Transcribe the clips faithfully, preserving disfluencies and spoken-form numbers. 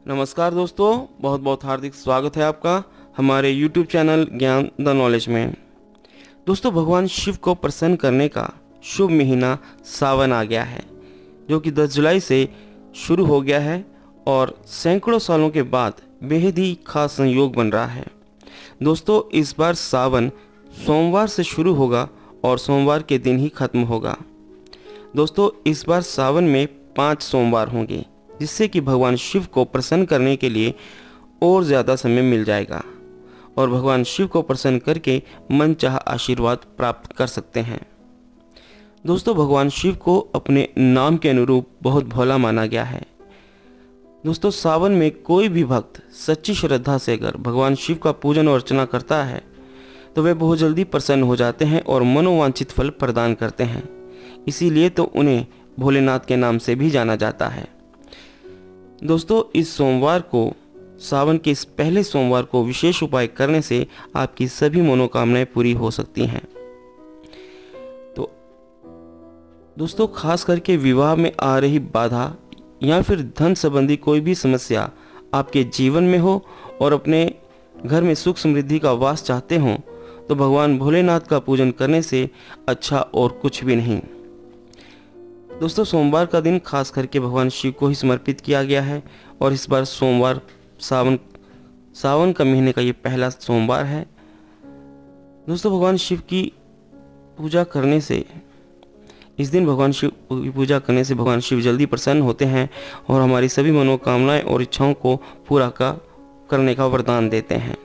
नमस्कार दोस्तों, बहुत बहुत हार्दिक स्वागत है आपका हमारे YouTube channel Gyan the knowledge में। दोस्तों, भगवान शिव को प्रसन्न करने का शुभ महीना सावन आ गया है, जो कि दस जुलाई से शुरू हो गया है और सैकड़ों सालों के बाद बेहद ही खास संयोग बन रहा है। दोस्तों, इस बार सावन सोमवार से शुरू होगा और सोमवार के दिन ही खत्म होगा। दोस्तों, इस बार सावन में पाँच सोमवार होंगे, जिससे कि भगवान शिव को प्रसन्न करने के लिए और ज़्यादा समय मिल जाएगा और भगवान शिव को प्रसन्न करके मनचाहा आशीर्वाद प्राप्त कर सकते हैं। दोस्तों, भगवान शिव को अपने नाम के अनुरूप बहुत भोला माना गया है। दोस्तों, सावन में कोई भी भक्त सच्ची श्रद्धा से अगर भगवान शिव का पूजन और अर्चना करता है तो वे बहुत जल्दी प्रसन्न हो जाते हैं और मनोवांछित फल प्रदान करते हैं। इसीलिए तो उन्हें भोलेनाथ के नाम से भी जाना जाता है। दोस्तों, इस सोमवार को सावन के इस पहले सोमवार को विशेष उपाय करने से आपकी सभी मनोकामनाएं पूरी हो सकती हैं। तो दोस्तों, खास करके विवाह में आ रही बाधा या फिर धन संबंधी कोई भी समस्या आपके जीवन में हो और अपने घर में सुख समृद्धि का वास चाहते हो तो भगवान भोलेनाथ का पूजन करने से अच्छा और कुछ भी नहीं। दोस्तों, सोमवार का दिन खास करके भगवान शिव को ही समर्पित किया गया है और इस बार सोमवार सावन सावन का महीने का ये पहला सोमवार है। दोस्तों, भगवान शिव की पूजा करने से इस दिन भगवान शिव की पूजा करने से भगवान शिव जल्दी प्रसन्न होते हैं और हमारी सभी मनोकामनाएं और इच्छाओं को पूरा का करने का वरदान देते हैं।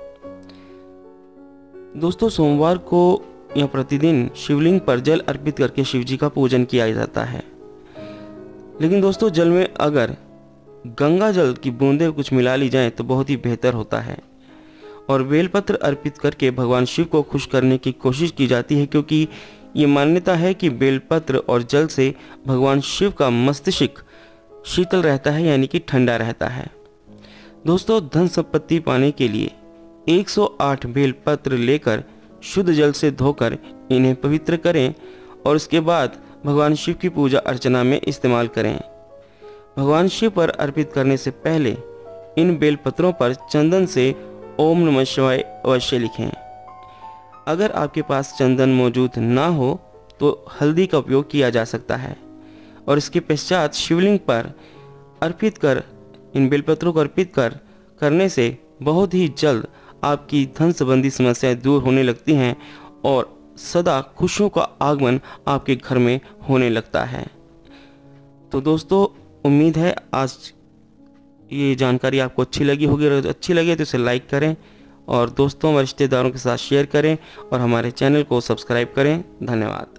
दोस्तों, सोमवार को यह प्रतिदिन शिवलिंग पर जल अर्पित करके शिव जी का पूजन किया जाता है। लेकिन दोस्तों, जल में अगर गंगा जल की बूंदें कुछ मिला ली जाएं तो बहुत ही बेहतर होता है और बेलपत्र अर्पित करके भगवान शिव को खुश करने की कोशिश की जाती है, क्योंकि ये मान्यता है कि बेलपत्र और जल से भगवान शिव का मस्तिष्क शीतल रहता है, यानी कि ठंडा रहता है। दोस्तों, धन संपत्ति पाने के लिए एक सौ आठ बेलपत्र लेकर शुद्ध जल से धोकर इन्हें पवित्र करें और उसके बाद भगवान शिव की पूजा अर्चना में इस्तेमाल करें। भगवान शिव पर अर्पित करने से पहले इन बेलपत्रों पर चंदन से ओम नमः शिवाय अवश्य लिखें। अगर आपके पास चंदन मौजूद ना हो तो हल्दी का उपयोग किया जा सकता है और इसके पश्चात शिवलिंग पर अर्पित कर इन बेलपत्रों को अर्पित कर करने से बहुत ही जल्द आपकी धन संबंधी समस्याएं दूर होने लगती हैं और सदा खुशियों का आगमन आपके घर में होने लगता है। तो दोस्तों, उम्मीद है आज ये जानकारी आपको अच्छी लगी होगी। अगर अच्छी लगे तो इसे लाइक करें और दोस्तों व रिश्तेदारों के साथ शेयर करें और हमारे चैनल को सब्सक्राइब करें। धन्यवाद।